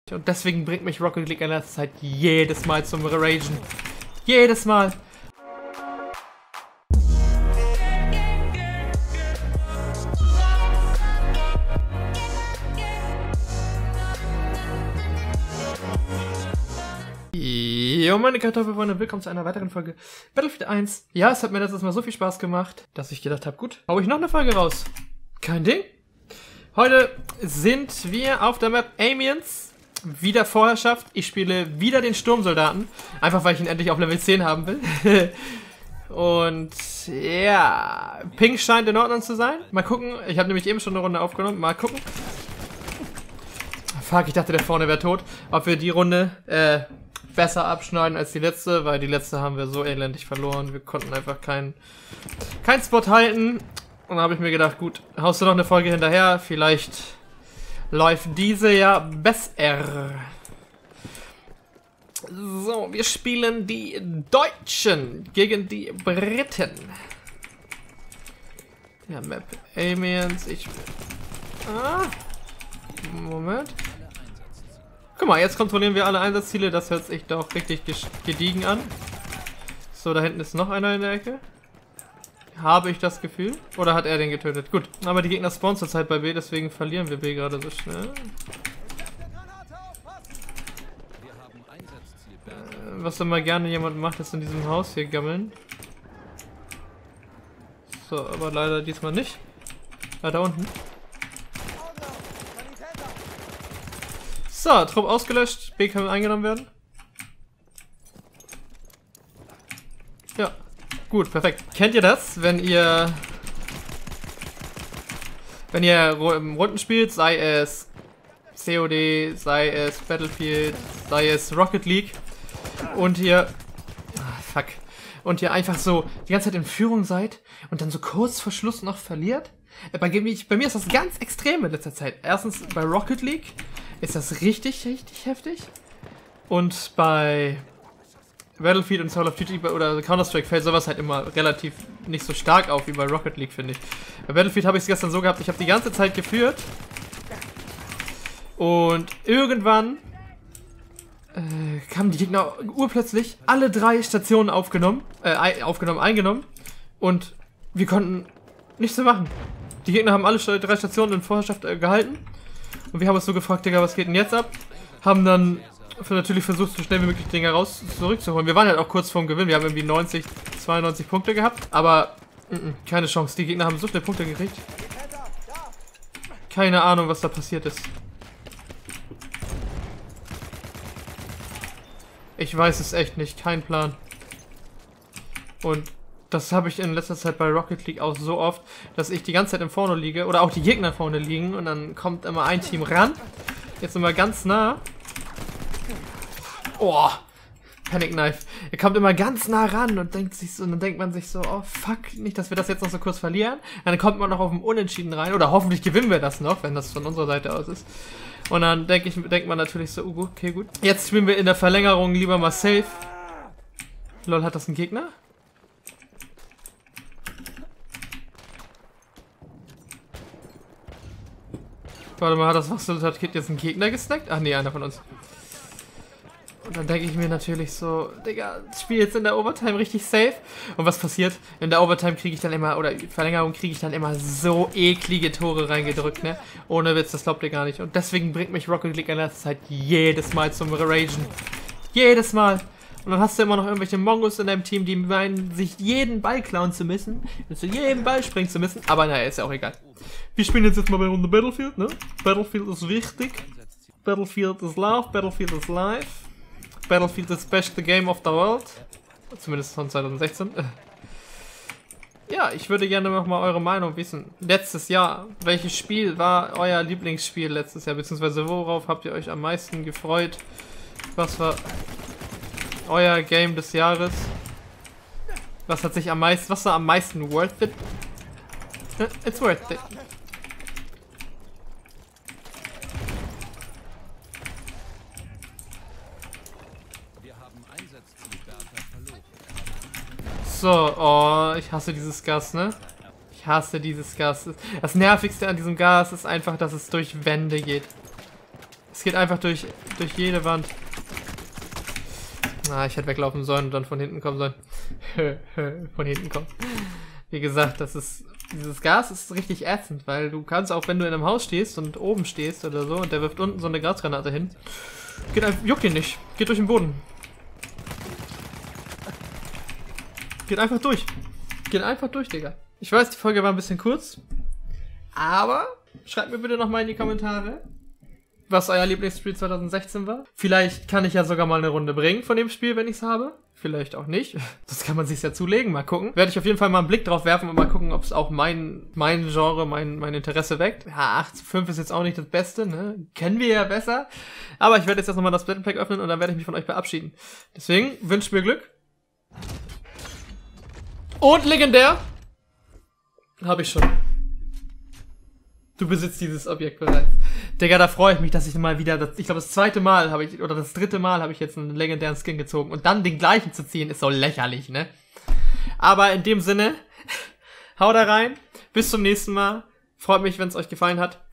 Und deswegen bringt mich Rocket League in letzter Zeit jedes Mal zum Ragen. Jedes Mal. Jo, meine Kartoffelfreunde, willkommen zu einer weiteren Folge Battlefield 1. Ja, es hat mir letztes Mal so viel Spaß gemacht, dass ich gedacht habe, gut, hau ich noch eine Folge raus. Kein Ding. Heute sind wir auf der Map Amiens. Wieder Vorherrschaft. Ich spiele wieder den Sturmsoldaten. Einfach, weil ich ihn endlich auf Level 10 haben will. Und ja, Ping scheint in Ordnung zu sein. Mal gucken. Ich habe nämlich eben schon eine Runde aufgenommen. Mal gucken. Fuck, ich dachte, der vorne wäre tot. Ob wir die Runde besser abschneiden als die letzte, weil die letzte haben wir so elendig verloren. Wir konnten einfach keinen Spot halten. Und da habe ich mir gedacht, gut, haust du noch eine Folge hinterher, vielleicht läuft diese ja besser. So, wir spielen die Deutschen gegen die Briten. Ja, Map Amiens, Moment. Guck mal, jetzt kontrollieren wir alle Einsatzziele, das hört sich doch richtig gediegen an. So, da hinten ist noch einer in der Ecke. Habe ich das Gefühl? Oder hat er den getötet? Gut, aber die Gegner spawnen zurzeit bei B, deswegen verlieren wir B gerade so schnell. Was immer gerne jemand macht, ist in diesem Haus hier gammeln. So, aber leider diesmal nicht. Da unten. So, Trupp ausgelöscht. B kann eingenommen werden. Ja. Gut, perfekt. Kennt ihr das, wenn ihr Runden spielt, sei es COD, sei es Battlefield, sei es Rocket League und ihr einfach so die ganze Zeit in Führung seid und dann so kurz vor Schluss noch verliert? Bei mir ist das ganz extrem in letzter Zeit. Erstens bei Rocket League ist das richtig heftig und bei Battlefield und Call of Duty oder Counter-Strike fällt sowas halt immer relativ nicht so stark auf wie bei Rocket League, finde ich. Bei Battlefield habe ich es gestern so gehabt, ich habe die ganze Zeit geführt und irgendwann kamen die Gegner urplötzlich alle 3 Stationen eingenommen und wir konnten nichts mehr machen. Die Gegner haben alle 3 Stationen in Vorherrschaft gehalten und wir haben uns so gefragt, Digga, was geht denn jetzt ab? Haben dann natürlich versucht, so schnell wie möglich Dinge zurückzuholen. Wir waren halt auch kurz vorm Gewinn. Wir haben irgendwie 92 Punkte gehabt. Aber keine Chance. Die Gegner haben so viele Punkte gekriegt. Keine Ahnung, was da passiert ist. Ich weiß es echt nicht. Kein Plan. Und das habe ich in letzter Zeit bei Rocket League auch so oft, dass ich die ganze Zeit im Vorne liege. Oder auch die Gegner vorne liegen. Und dann kommt immer ein Team ran. Jetzt immer ganz nah. Oh, Panic Knife. Er kommt immer ganz nah ran und dann denkt man sich so, oh fuck, nicht, dass wir das jetzt noch so kurz verlieren. Dann kommt man noch auf dem Unentschieden rein oder hoffentlich gewinnen wir das noch, wenn das von unserer Seite aus ist. Und dann denkt man natürlich so, okay, gut. Jetzt spielen wir in der Verlängerung lieber mal safe. Lol, hat das ein Gegner? Warte mal, hat das Wachselstat-Kit jetzt einen Gegner gesnackt? Ach nee, einer von uns. Und dann denke ich mir natürlich so, Digga, ich spiele jetzt in der Overtime richtig safe. Und was passiert? In der Overtime kriege ich dann immer, oder Verlängerung kriege ich dann immer so eklige Tore reingedrückt, ne? Ohne Witz, das glaubt ihr gar nicht. Und deswegen bringt mich Rocket League in letzter Zeit jedes Mal zum Ragen. Jedes Mal. Und dann hast du immer noch irgendwelche Mongos in deinem Team, die meinen, sich jeden Ball klauen zu müssen, zu jedem Ball springen zu müssen. Aber naja, ist ja auch egal. Wir spielen jetzt mal bei Runde Battlefield, ne? Battlefield ist wichtig. Battlefield is love, Battlefield is life. Battlefield ist das beste Game of the World. Zumindest von 2016. Ja, ich würde gerne noch mal eure Meinung wissen. Letztes Jahr, welches Spiel war euer Lieblingsspiel letztes Jahr? Beziehungsweise worauf habt ihr euch am meisten gefreut? Was war euer Game des Jahres? Was war am meisten worth it? It's worth it. So, oh, ich hasse dieses Gas, ne? Ich hasse dieses Gas. Das Nervigste an diesem Gas ist einfach, dass es durch Wände geht. Es geht einfach durch jede Wand. Ah, ich hätte weglaufen sollen und dann von hinten kommen sollen. Von hinten kommen. Wie gesagt, dieses Gas ist richtig ätzend, weil du kannst auch, wenn du in einem Haus stehst und oben stehst oder so und der wirft unten so eine Gasgranate hin, juckt ihn nicht. Geht durch den Boden. Geht einfach durch. Geht einfach durch, Digga. Ich weiß, die Folge war ein bisschen kurz, aber schreibt mir bitte nochmal in die Kommentare, was euer Lieblingsspiel 2016 war. Vielleicht kann ich ja sogar mal eine Runde bringen von dem Spiel, wenn ich es habe. Vielleicht auch nicht. Das kann man sich ja zulegen. Mal gucken. Werde ich auf jeden Fall mal einen Blick drauf werfen und mal gucken, ob es auch mein Genre, mein Interesse weckt. Ja, 8:5 ist jetzt auch nicht das Beste, ne? Kennen wir ja besser. Aber ich werde jetzt erstmal das Battle Pack öffnen und dann werde ich mich von euch verabschieden. Deswegen, wünscht mir Glück. Und legendär. Habe ich schon. Du besitzt dieses Objekt bereits. Digga, da freue ich mich, dass ich mal wieder, ich glaube das dritte Mal habe ich jetzt einen legendären Skin gezogen. Und dann den gleichen zu ziehen, ist so lächerlich, ne? Aber in dem Sinne, haut da rein. Bis zum nächsten Mal. Freut mich, wenn es euch gefallen hat.